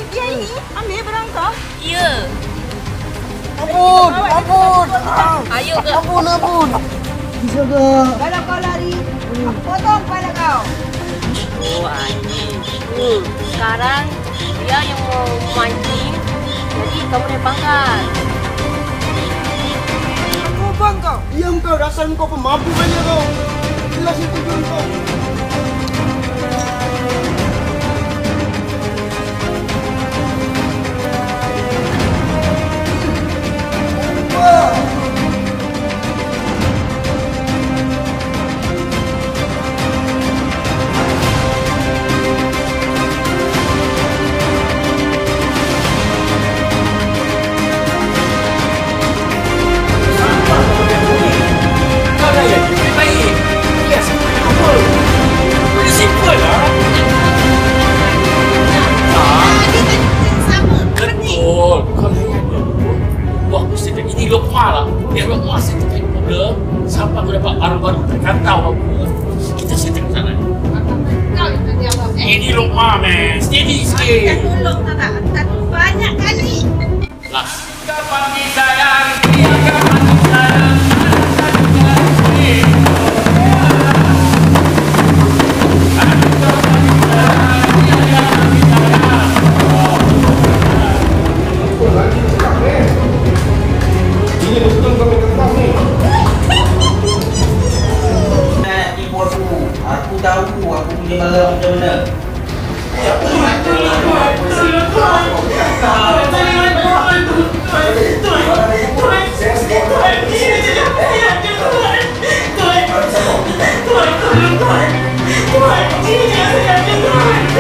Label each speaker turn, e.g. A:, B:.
A: Dia ini ambil barang kau.
B: Ya.
C: Ampun, ampun.
B: Ayo ke?
C: Ampun. Bisa ke?
A: Kalau kau lari, aku potong kepala kau.
B: Oh, anjing. Sekarang dia yang mau mancing. Jadi kamu naik pangkat.
A: Aku bang kau.
C: Diam kau, dasar kau pemabuk aja kau. Jelas itu tujuan kau.
D: Biar Lokma setting kain muda sampai aku dapat baru-baru terkantau aku. Kita setting sana. Ini Lokma, man. Steady sikit.
A: Tolong tak banyak kali.
D: Lah. Kapan kita yang kapan kita
C: aku punya malam macam mana?
E: Tuan,